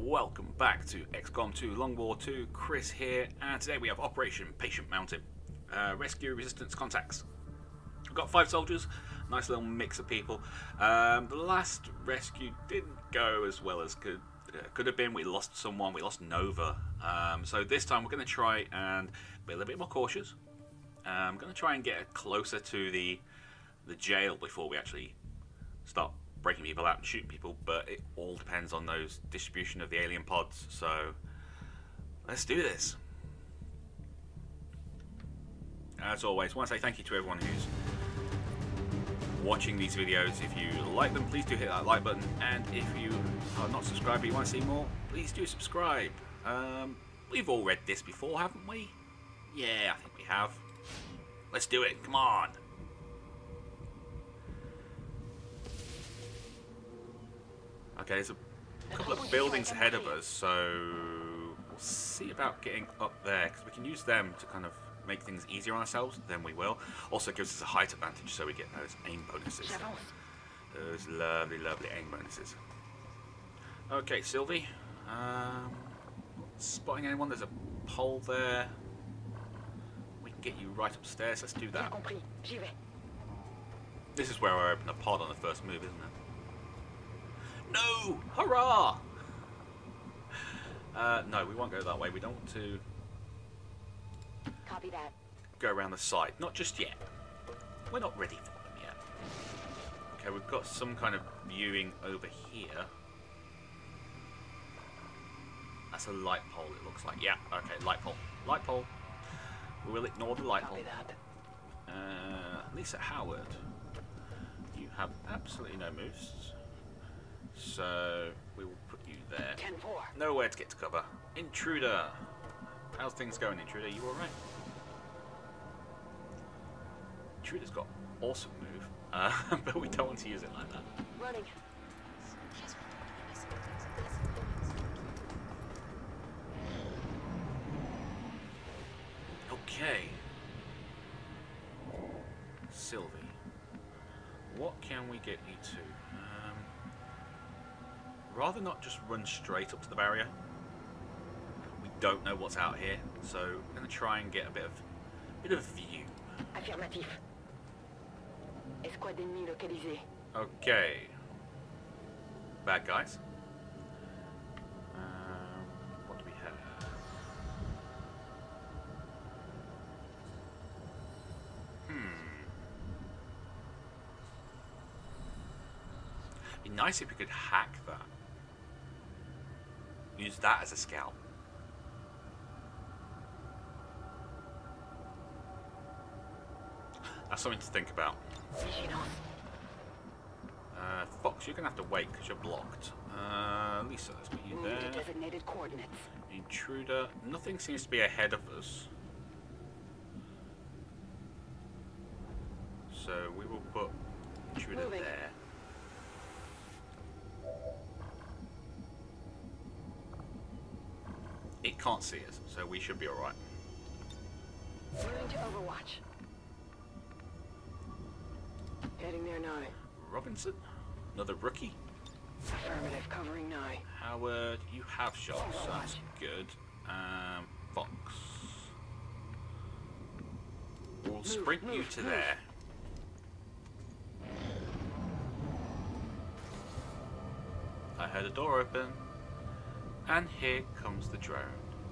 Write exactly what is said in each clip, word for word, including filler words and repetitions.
Welcome back to Xcom two Long War two, Chris here, and today we have Operation Patient Mountain. Uh, rescue resistance contacts. We've got five soldiers, nice little mix of people. Um, the last rescue didn't go as well as could, uh, could have been. We lost someone, we lost Nova. Um, so this time we're going to try and be a little bit more cautious. Um, I'm going to try and get closer to the, the jail before we actually start breaking people out and shooting people, but it all depends on those distribution of the alien pods, so let's do this. As always, I want to say thank you to everyone who's watching these videos. If you like them, please do hit that like button, and if you are not subscribed but you want to see more, please do subscribe. Um, we've all read this before, haven't we? Yeah, I think we have. Let's do it, come on. Okay, there's a couple of buildings ahead of us, so we'll see about getting up there, because we can use them to kind of make things easier on ourselves, then we will. Also gives us a height advantage, so we get those aim bonuses. Those lovely, lovely aim bonuses. Okay, Sylvie. Um, spotting anyone? There's a pole there. We can get you right upstairs. Let's do that. This is where I open a pod on the first move, isn't it? No! Hurrah! Uh, no, we won't go that way. We don't want to Copy that. Go around the side. Not just yet. We're not ready for them yet. Okay, we've got some kind of viewing over here. That's a light pole, it looks like. Yeah, okay, light pole. Light pole. We will ignore the light Copy pole. that. Uh, Lisa Howard. You have absolutely no moves. So we will put you there. ten four. Nowhere to get to cover. Intruder. How's things going, Intruder? You alright? Intruder's got awesome move, uh, but we don't want to use it like that. Running. Okay. Sylvie. What can we get you to? Um, rather not just run straight up to the barrier. We don't know what's out here, so we're going to try and get a bit of bit of view. Affirmatif. Escouade ennemie localisée. Okay. Bad guys. Um, what do we have? Hmm. Be nice if we could hack that. Use that as a scout. That's something to think about. Uh, Fox, you're gonna have to wait because you're blocked. Uh, Lisa, let's put you Move there. to designated coordinates. Intruder, nothing seems to be ahead of us. So we will put Intruder Moving. there. It can't see us, so we should be alright. Moving to Overwatch. Heading there now. Robinson, another rookie. Affirmative, covering now. Howard, you have shots, so that's good. Um, Fox. We'll Move, sprint you move, to move. there. I heard a door open, and here comes the drone.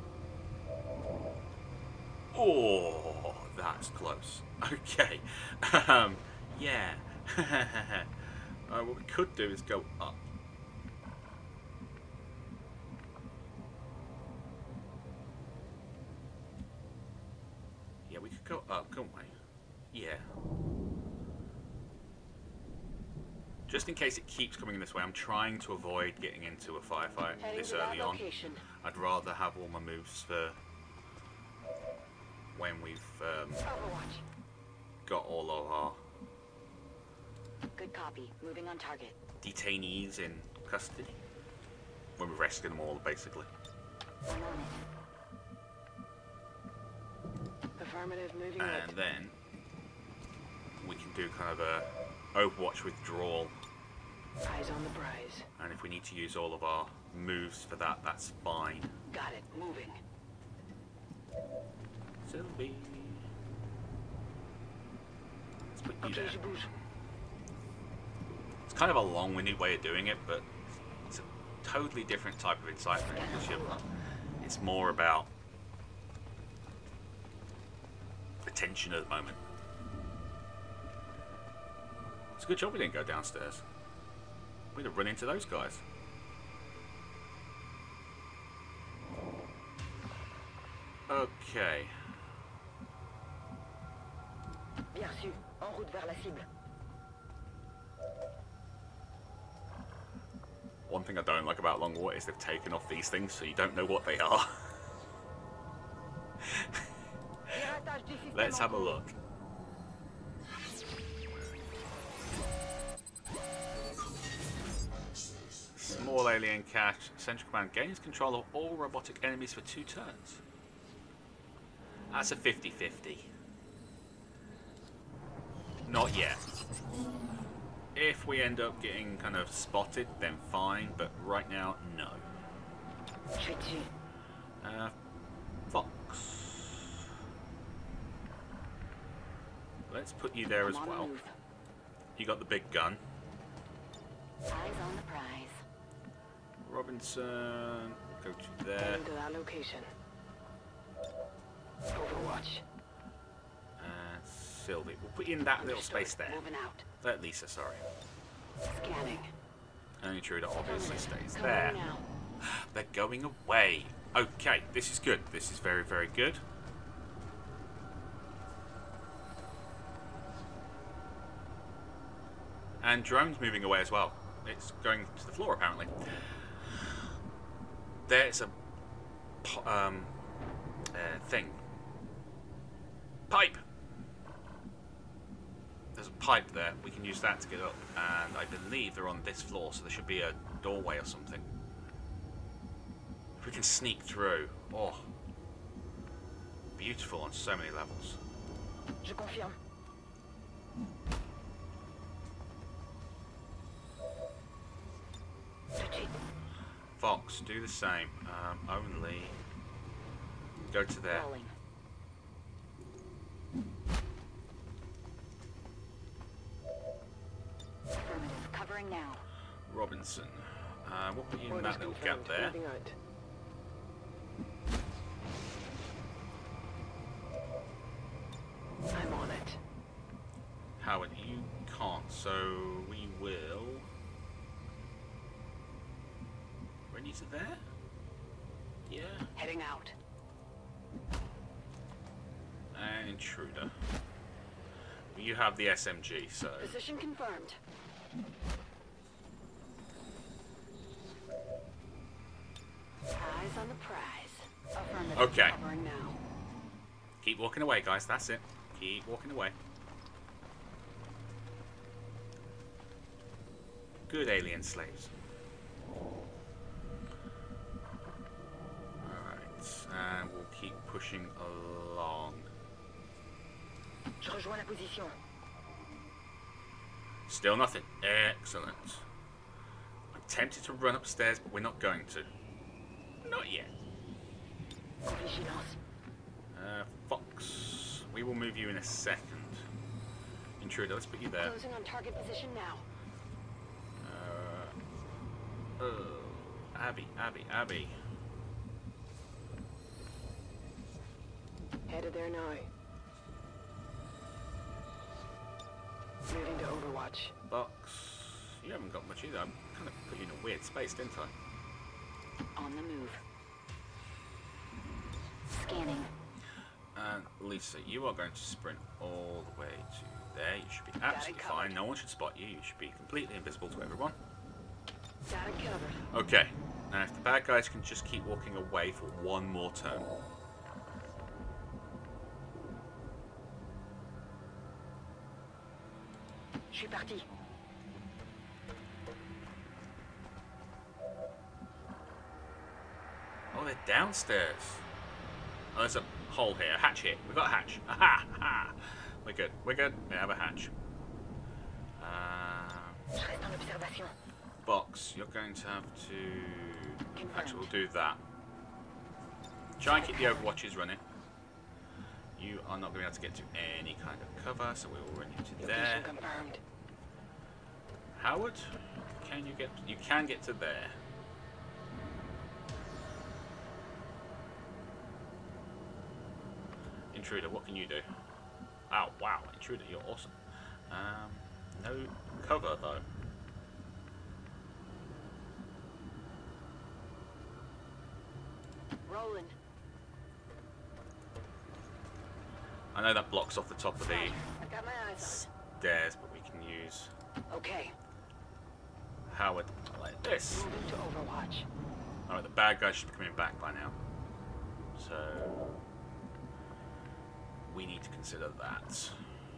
Oh, that's close. Okay, um, yeah. uh, what we could do is go up. Yeah, we could go up, couldn't we? Yeah. Just in case it keeps coming this way, I'm trying to avoid getting into a firefight Heading this to that early on. location. I'd rather have all my moves for when we've um, Overwatch. got all of our Good copy. Moving on target. detainees in custody. When we've rescued them all, basically. One on it. Affirmative, moving And right. then we can do kind of a Overwatch withdrawal Eyes on the prize. And if we need to use all of our moves for that, that's fine. Got it. Moving. Sylvie. Let's put you Okay, there. je bouge. It's kind of a long-winded way of doing it, but it's a totally different type of incitement. Because you're, it's more about the tension at the moment. It's a good job we didn't go downstairs. We'd have run into those guys. Okay. Bien reçu. En route vers la cible. One thing I don't like about Long War is they've taken off these things so you don't know what they are. Let's have a look. Small alien cache. Central Command gains control of all robotic enemies for two turns. That's a fifty fifty. Not yet. If we end up getting kind of spotted, then fine, but right now, no. Uh, Fox. Let's put you there as well. You got the big gun. Eyes on the prize. Robinson, go to there. Heading to that location. Overwatch. And Sylvie. We'll put you in that little space there. Moving out. Let Lisa, sorry. Scanning. And Intruder obviously stays Come there. on now. They're going away. Okay, this is good. This is very, very good. And drone's moving away as well. It's going to the floor apparently. There's a po- um, uh, thing. Pipe. There's a pipe there. We can use that to get up. And I believe they're on this floor, so there should be a doorway or something. If we can sneak through. Oh. Beautiful on so many levels. Je confirme. Fox, do the same. Um, only go to there. Rolling. Affirmative. Covering now. Robinson. Uh, we'll put you in Orders that little gap confirmed. there. Moving out. I'm on it. Howard, you can't, so we will. Ready to there? Yeah. Heading out. And Intruder. You have the S M G, so. Position confirmed. Eyes on the prize. Affirmative. Okay. Covering now. Keep walking away, guys. That's it. Keep walking away. Good alien slaves. Alright, and we'll keep pushing along. Je rejoins la position. Still nothing. Excellent. I'm tempted to run upstairs, but we're not going to. Not yet. Vigilance. Uh, Fox. We will move you in a second. Intruder, let's put you there. Closing on target position now. Uh, oh, Abby, Abby, Abby. Headed there now. Moving to Overwatch. Box. You haven't got much either. I'm kind of put you in a weird space, didn't I? On the move. Scanning. And Lisa, you are going to sprint all the way to there. You should be absolutely covered. fine. No one should spot you. You should be completely invisible to everyone. Got it covered. Okay. Now, if the bad guys can just keep walking away for one more turn. Je suis parti. Oh, they're downstairs. Oh, there's a hole here, a hatch here. We've got a hatch. Aha! Aha! We're good. We're good. We have a hatch. Uh, Je reste en observation. Confirmation. Box, you're going to have to... Confirmed. Actually, we'll do that. Try and keep the overwatches running. You are not going to be able to get to any kind of cover, so we will run you to there. Location confirmed. Howard, can you get... You can get to there. Intruder, what can you do? Oh, wow, Intruder, you're awesome. Um, no cover, though. Rolling. I know that blocks off the top of the I've got my eyes stairs, but we can use on. Okay. Howard like this. Moving to Overwatch. Alright, the bad guys should be coming back by now. So... we need to consider that.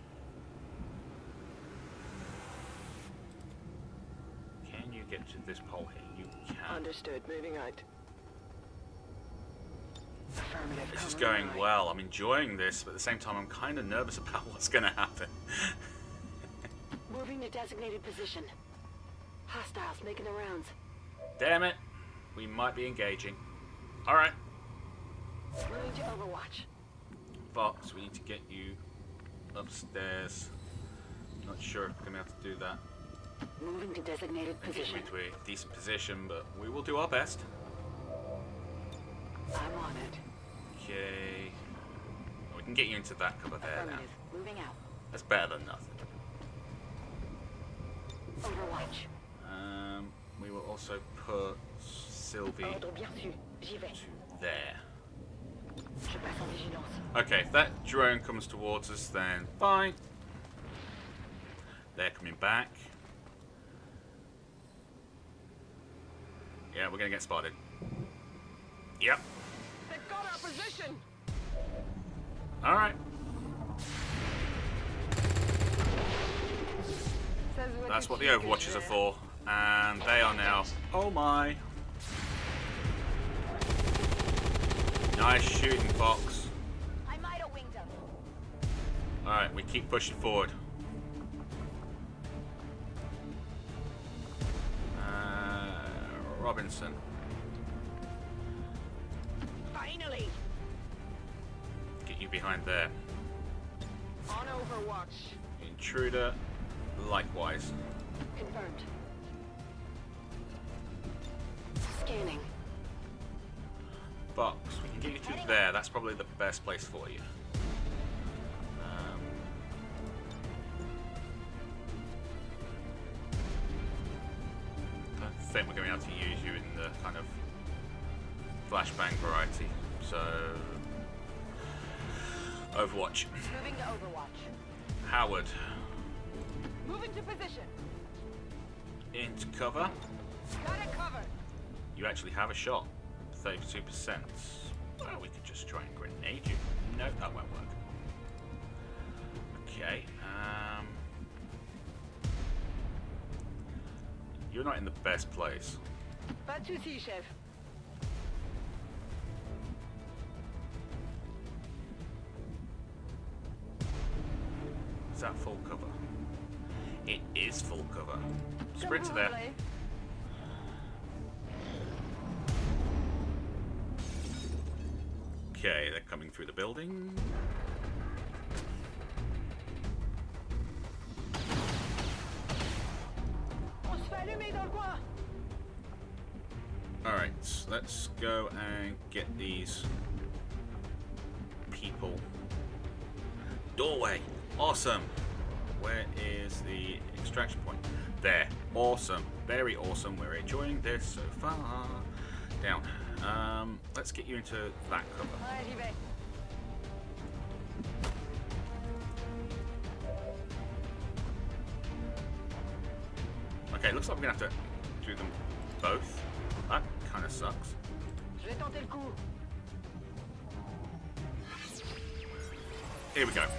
Can you get to this pole here? You can. Understood. Moving out. Affirmative. This is Cover going right. well. I'm enjoying this, but at the same time I'm kind of nervous about what's going to happen. Moving to designated position. Hostiles making the rounds. Damn it. We might be engaging. Alright. Moving to Overwatch. Fox, we need to get you upstairs. Not sure if we're going to be able to do that. Moving to designated And get you position. into a decent position, but we will do our best. I'm on it. Okay. We can get you into that cover there now. Affirmative. Moving out. That's better than nothing. Overwatch. Um, we will also put Sylvie Ordre bien sûr. J'y vais. to there. Je passe en vigilance. Okay, if that drone comes towards us, then fine. They're coming back. Yeah, we're gonna get spotted. Yep. They've got our position. Alright. Says what That's you what the cheek Overwatches is are there. for. And they are now... Oh my. Nice shooting, Fox. I might have winged them. Alright, we keep pushing forward. Uh, Robinson. Finally. Get you behind there. On Overwatch. Intruder, likewise. Confirmed. Scanning. Fox, we can get you to there. That's probably the best place for you. Um, I don't think we're going to be able to use you in the kind of flashbang variety. So, Overwatch. Moving to Overwatch. Howard, Moving to position. into cover. Got it covered. You actually have a shot. thirty-two percent. Well, we could just try and grenade you. No, that won't work. Okay. Um, you're not in the best place. Pas de soucis, chef. Is that full cover? It is full cover. Sprinter there. Okay, they're coming through the building. On se fait allumer dans le coin. Alright, let's go and get these people. Doorway! Awesome! Where is the extraction point? There. Awesome. Very awesome. We're enjoying this so far. Down. Um, let's get you into that cover. Ouais, j'y vais. Okay, looks like we're going to have to do them both. That kind of sucks. Je vais tenter le coup. Here we go.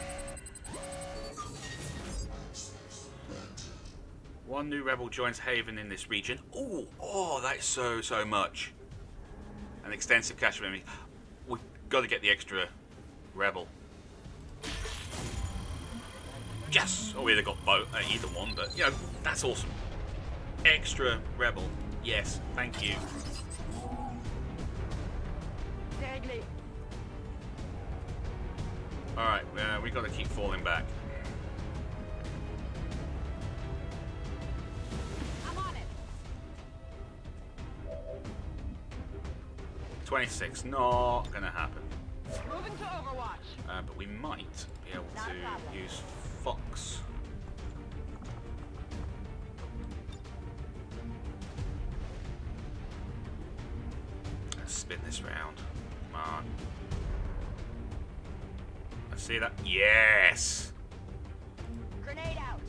One new rebel joins Haven in this region. Ooh, oh, that is so, so much. An extensive cache of enemies. We've got to get the extra rebel. Yes! Oh, we either got both, uh, either one, but, you know, that's awesome. extra rebel. Yes, thank you. Alright, uh, we got to keep falling back. I'm on it. twenty-six, not gonna happen. Moving to Overwatch. Uh, but we might be able Not a problem. to use Fox. Let's spin this round. Come on. Let's see that. Yes! Grenade out.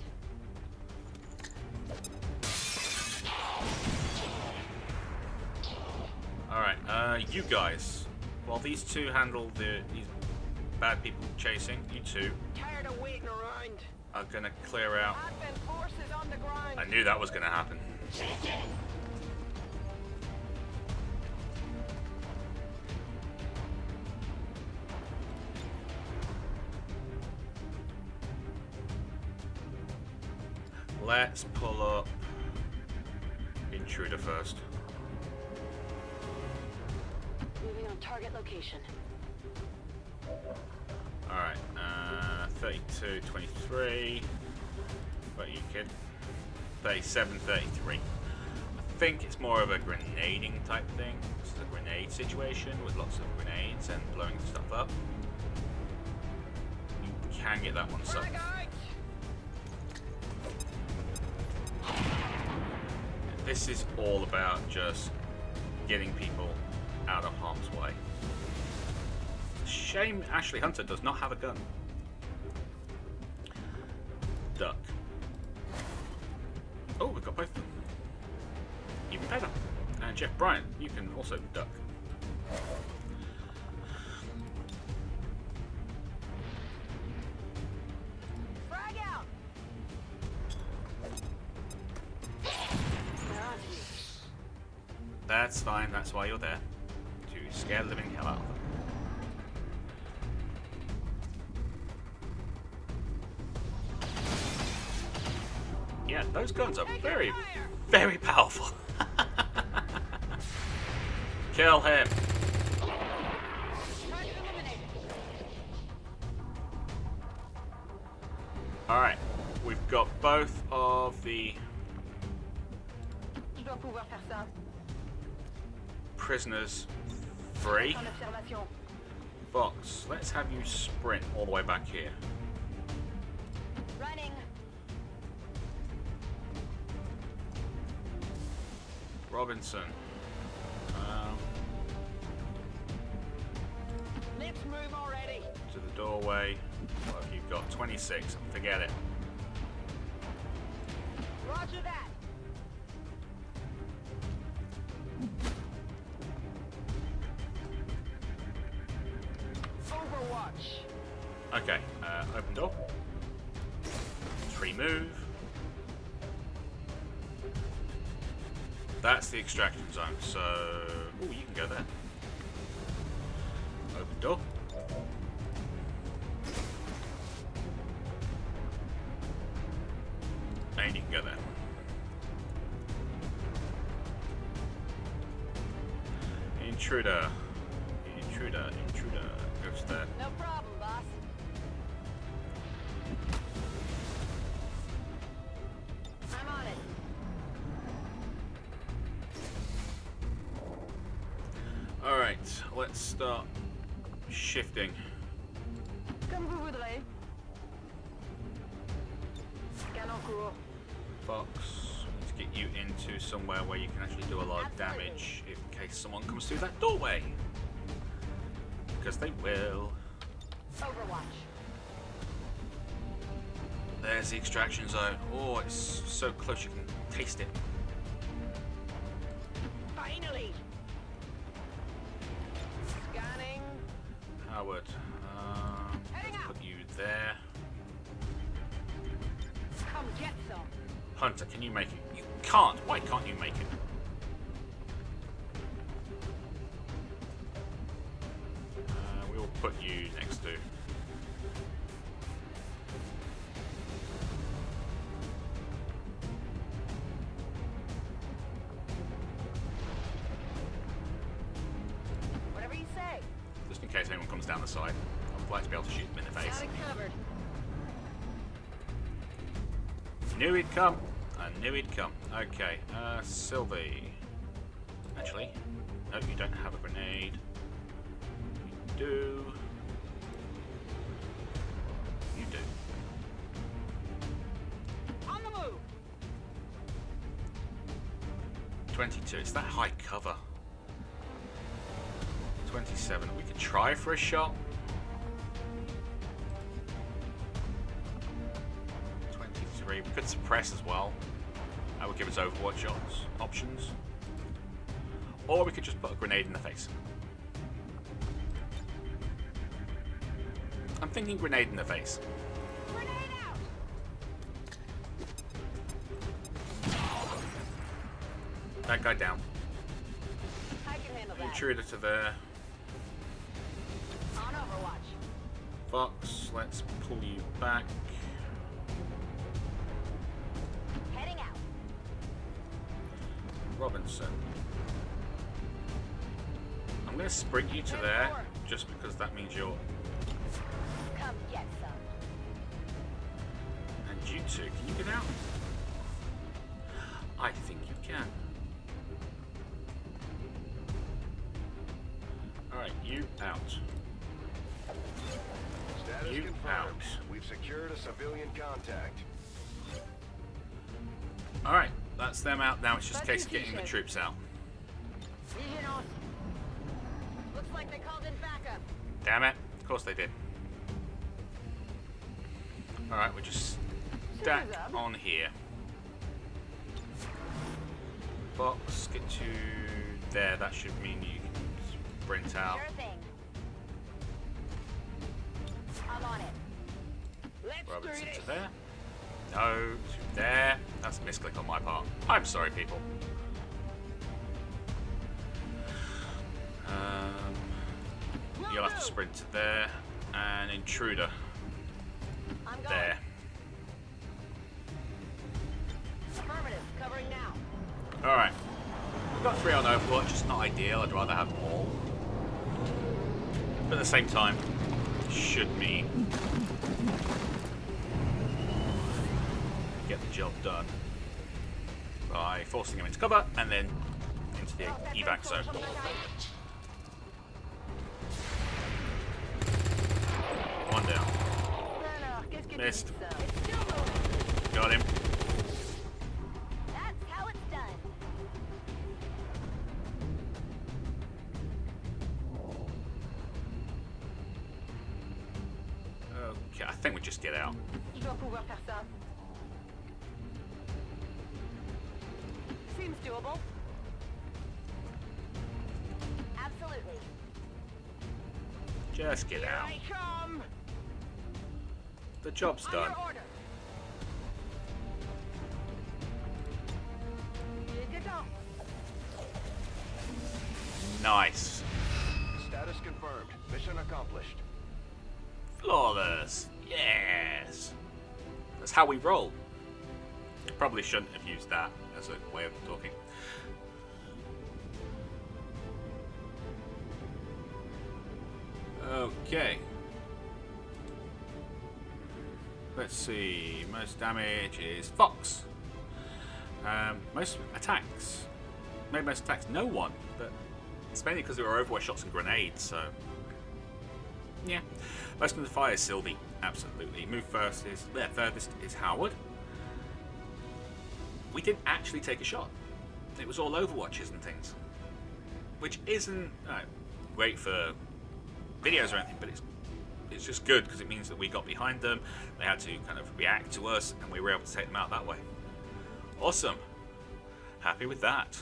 Alright, uh, you guys. While these two handle the these bad people chasing, you two Tired of waiting around. are gonna clear out. Advent forces on the ground. I knew that was gonna happen. Let's pull up Intruder first. Moving on target location. Alright, uh, thirty-two, twenty-three. What are you, kid? thirty-seven, thirty-three. I think it's more of a grenading type thing. This is a grenade situation with lots of grenades and blowing stuff up. You can get that one sucked. Frag out. This is all about just getting people out of harm's way. Shame Ashley Hunter does not have a gun. Duck. Oh, we've got both of them. Even better. And Jeff Bryant, you can also duck. Frag out. They're on to me. That's fine, that's why you're there. To scare the living hell out of them. Yeah, those guns are very, very powerful. Kill him. Target eliminated. Alright, we've got both of the Je dois pouvoir faire ça. prisoners free. En observation. Fox, let's have you sprint all the way back here. Running. Robinson. Um, Let's move already. to the doorway. What have you got? twenty-six. Forget it. Roger that. Overwatch. Okay, uh, open door. Tree move. That's the extraction zone, so... Ooh, you can go there. Open door. And you can go there. Intruder. Intruder, intruder. Goes there. No problem, boss. I'm on it. Alright, let's start shifting. Comme vous voudrez. Scan en cours. Fox, we need to get you into somewhere where you can actually do a lot of damage in case someone comes through that doorway. Because they will. Overwatch. There's the extraction zone. Oh, it's so close you can taste it. Finally. Scanning. Howard, um, Heading let's out. put you there. Come get some. Hunter, can you make it? You can't. Why can't you make it? Uh, we will put you next to. case anyone comes down the side. I'd like to be able to shoot them in the face. Got it covered. Knew he'd come. I knew he'd come. Okay, uh, Sylvie. Actually, no, you don't have a grenade. You do. You do. On the move. twenty-two. It's that high cover. twenty-seven. We could try for a shot. twenty-three. We could suppress as well. That would give us Overwatch op- options. Or we could just put a grenade in the face. I'm thinking grenade in the face. Grenade out. That guy down. I can handle that. Intruder to there. On Overwatch. Fox, let's pull you back. Heading out. Robinson. I'm going to sprint you to there, just because that means you're... Come get some. And you two, can you get out? I think you can. Alright, you out. Status You confirmed. out. We've secured a civilian contact. Alright, that's them out. Now it's just a case of getting the troops out. Vision on. Looks like they called in backup. Damn it. Of course they did. Alright, we're just stack on here. Box, get to there. That should mean you can sprint out. Sure thing. I'm on it. Let's Robinson do to this. there. No, to there. That's a misclick on my part. I'm sorry, people. Um, you'll have to sprint to there. And intruder. I'm going. There. Affirmative. Covering now. Alright. We've got three on Overwatch. It's not ideal. I'd rather have more. But at the same time, it should mean get the job done by forcing him into cover and then into the evac zone. One down. Missed. Got him. That's how it's done. Okay, I think we just get out. Je dois pouvoir faire ça. Seems doable. Absolutely. Just get out. Here I come. The job's On done. your order. Here you go. Nice. Status confirmed. Mission accomplished. Flawless. Yes. That's how we roll. Probably shouldn't have used that as a way of talking. Okay. Let's see. Most damage is Fox. Um, most attacks. Maybe most attacks. No one. But it's mainly because there were Overwatch shots and grenades. So yeah. Most of the fire is Sylvie. Absolutely. Move first is there. Furthest is Howard. We didn't actually take a shot. It was all Overwatches and things, which isn't uh, great for videos or anything, but it's it's just good because it means that we got behind them. They had to kind of react to us, and we were able to take them out that way. Awesome. Happy with that.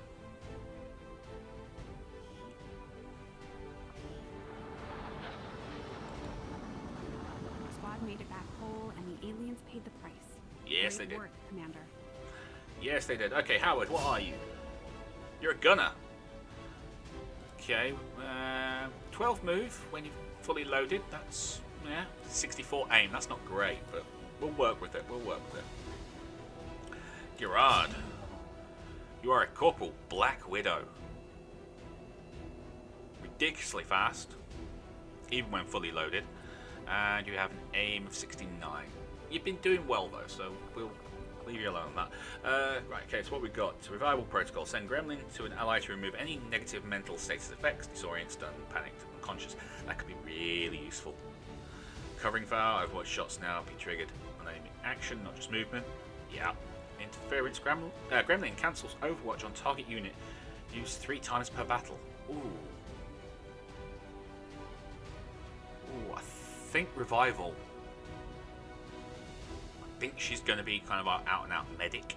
Squad made it back whole, and the aliens paid the price. Yes, Great they did. work, Commander. Yes, they did. Okay, Howard, what are you? You're a gunner. Okay, uh, twelve move when you're fully loaded. That's, yeah, sixty-four aim. That's not great, but we'll work with it. We'll work with it. Gerard, you are a Corporal Black Widow. Ridiculously fast. even when fully loaded. And you have an aim of sixty-nine. You've been doing well though, so we'll leave you alone on that. Uh, right, okay, so what we've got. Revival protocol. Send gremlin to an ally to remove any negative mental status effects, disorient, stunned, panicked, unconscious. That could be really useful. Covering fire, Overwatch shots now be triggered on aiming action, not just movement. Yeah. Interference gremlin, uh, gremlin cancels Overwatch on target unit. Used three times per battle. Ooh. Ooh, I think Revival. I think she's going to be kind of our out-and-out medic.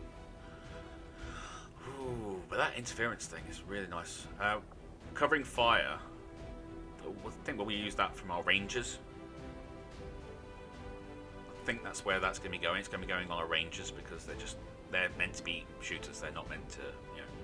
Ooh, but that interference thing is really nice. Uh, covering fire. I think we'll use that from our rangers. I think that's where that's going to be going. It's going to be going on our rangers because they're just they're meant to be shooters. They're not meant to, you know,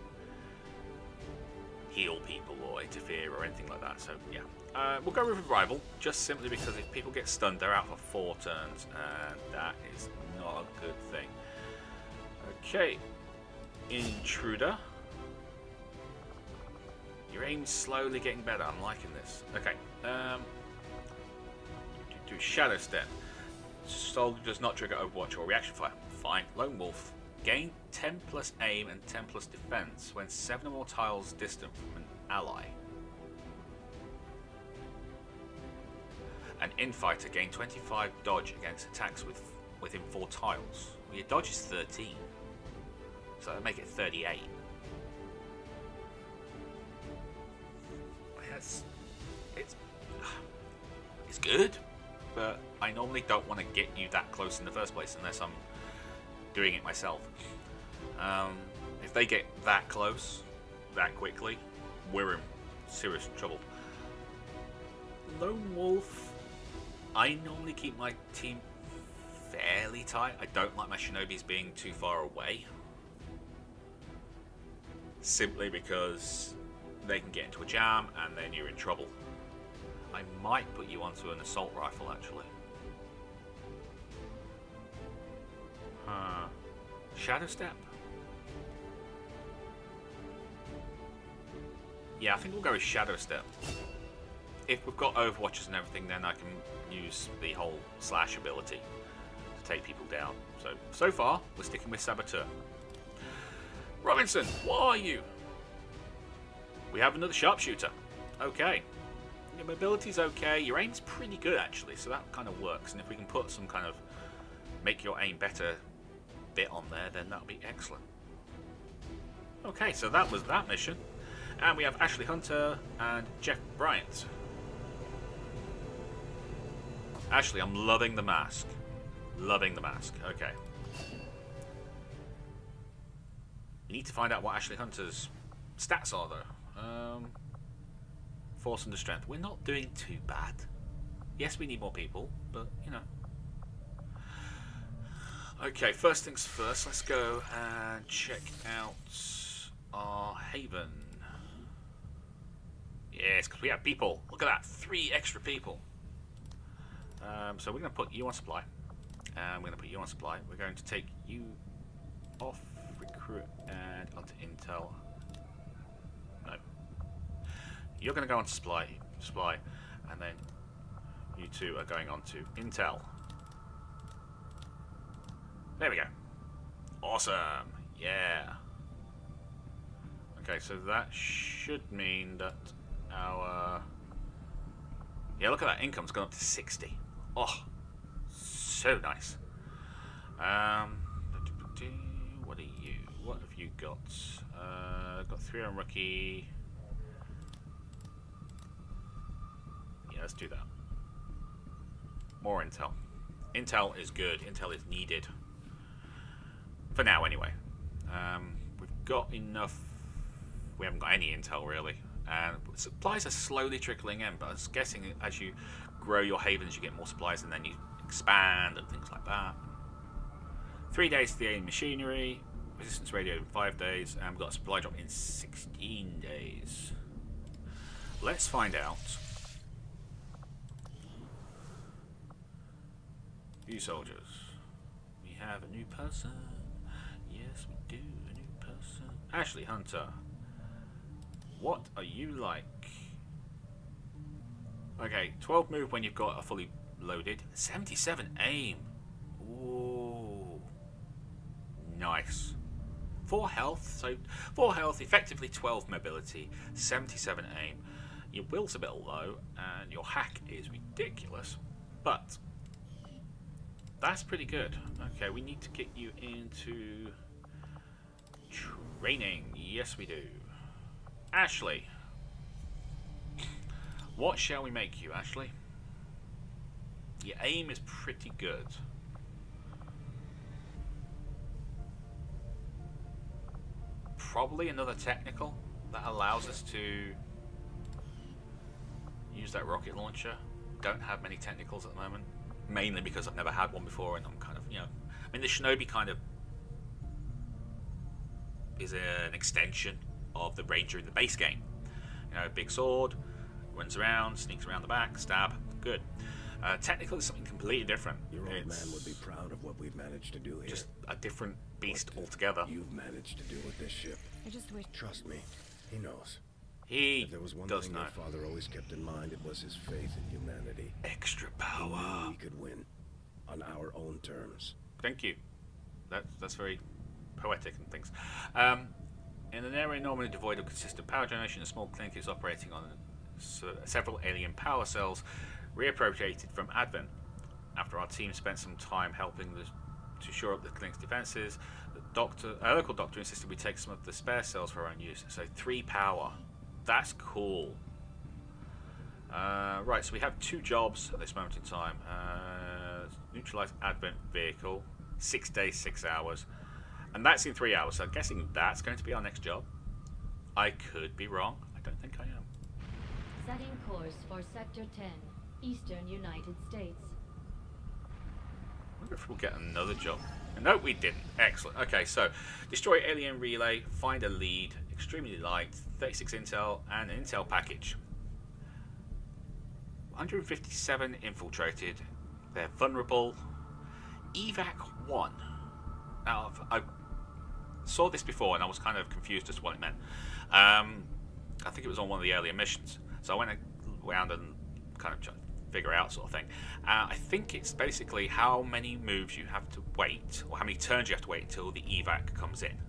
heal people or interfere or anything like that. So yeah, uh, we'll go with Revival just simply because if people get stunned, they're out for four turns, and that is not a good thing. Okay, Intruder. Your aim's slowly getting better. I'm liking this. Okay, um, do Shadow Step. Soldier does not trigger Overwatch or reaction fire. Fine. Lone Wolf. Gain ten plus aim and ten plus defense when seven or more tiles distant from an ally. An Infighter. Gain twenty-five dodge against attacks with within four tiles. Well, your dodge is thirteen. So that'll make it thirty-eight. Yes. It's, it's good. But I normally don't want to get you that close in the first place unless I'm doing it myself. Um, if they get that close, that quickly, we're in serious trouble. Lone Wolf, I normally keep my team fairly tight. I don't like my Shinobis being too far away. Simply because they can get into a jam and then you're in trouble. I might put you onto an assault rifle, actually. Huh. Shadow Step? Yeah, I think we'll go with Shadow Step. If we've got Overwatches and everything, then I can use the whole slash ability to take people down. So, so far, we're sticking with Saboteur. Robinson, what are you? We have another Sharpshooter. Okay. Your mobility's okay, your aim's pretty good actually, so that kind of works, and if we can put some kind of make your aim better bit on there, then that'll be excellent. Okay, so that was that mission, and we have Ashley Hunter and Jeff Bryant. Ashley, I'm loving the mask. Loving the mask, okay. We need to find out what Ashley Hunter's stats are though. Um... Force under strength. We're not doing too bad. Yes, we need more people, but you know. Okay, first things first, let's go and check out our haven. Yes, because we have people. Look at that, three extra people. Um, so we're going to put you on supply. And we're going to put you on supply. We're going to take you off recruit and onto intel. No. You're going to go on to supply, supply, and then you two are going on to intel. There we go. Awesome. Yeah. Okay, so that should mean that our... Yeah, look at that. Income's gone up to sixty. Oh, so nice. Um, what are you? What have you got? Uh, got three on rookie. Let's do that. More intel. Intel is good. Intel is needed. For now, anyway. Um, we've got enough... We haven't got any intel, really. And supplies are slowly trickling in, but I was guessing as you grow your havens, you get more supplies, and then you expand and things like that. Three days to the alien machinery. Resistance radio in five days. And we've got a supply drop in sixteen days. Let's find out... You soldiers. We have a new person. Yes, we do. A new person. Ashley Hunter. What are you like? Okay, twelve move when you've got a fully loaded. seventy-seven aim. Ooh. Nice. four health, so four health, effectively twelve mobility, seventy-seven aim. Your will's a bit low, and your hack is ridiculous, but that's pretty good. Okay, we need to get you into training. Yes, we do. Ashley. What shall we make you, Ashley? Your aim is pretty good. Probably another technical that allows us to use that rocket launcher. Don't have many technicals at the moment, mainly because I've never had one before, and I'm kind of, you know, I mean, the Shinobi kind of is an extension of the Ranger in the base game. You know, big sword, runs around, sneaks around the back, stab, good. Uh, technical is something completely different. Your old It's man would be proud of what we've managed to do here. just a different beast What altogether. You've managed to do with this ship. I just wish. Trust me, he knows. He If there was one does thing know. your father always kept in mind, it was his faith in humanity. Extra He power. knew we could win on our own terms. Thank you. That, that's very poetic and things. Um, in an area normally devoid of consistent power generation, a small clinic is operating on s- several alien power cells reappropriated from Advent. After our team spent some time helping the, to shore up the clinic's defenses, the doctor, a local doctor insisted we take some of the spare cells for our own use. So three power. That's cool. Uh, right, so we have two jobs at this moment in time. Uh, neutralize Advent vehicle, six days, six hours. And that's in three hours, so I'm guessing that's going to be our next job. I could be wrong. I don't think I am. Setting course for Sector ten, Eastern United States. I wonder if we'll get another job. No, we didn't. Excellent. Okay, so destroy alien relay, find a lead, extremely light, thirty-six intel, and an intel package. one hundred fifty-seven infiltrated. They're vulnerable. Evac one. Now, I saw this before and I was kind of confused as to what it meant. Um, I think it was on one of the earlier missions. So I went around and kind of tried to figure out sort of thing. Uh, I think it's basically how many moves you have to wait, or how many turns you have to wait until the evac comes in.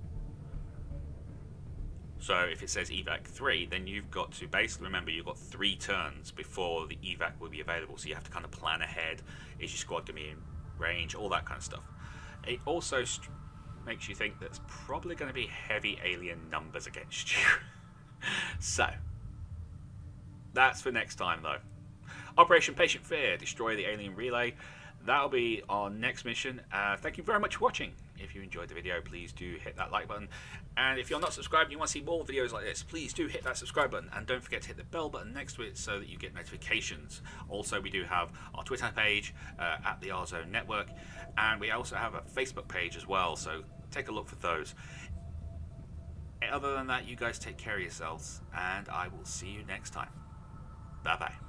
So if it says evac three, then you've got to basically remember you've got three turns before the evac will be available. So you have to kind of plan ahead. Is your squad going to be in range? All that kind of stuff. It also st makes you think there's probably going to be heavy alien numbers against you. So that's for next time though. Operation Patient Fear, destroy the alien relay. That'll be our next mission. Uh, thank you very much for watching. If you enjoyed the video, please do hit that like button. And if you're not subscribed and you want to see more videos like this, please do hit that subscribe button. And don't forget to hit the bell button next to it so that you get notifications. Also, we do have our Twitter page uh, at the R Zone Network. And we also have a Facebook page as well, so take a look for those. Other than that, you guys take care of yourselves. And I will see you next time. Bye-bye.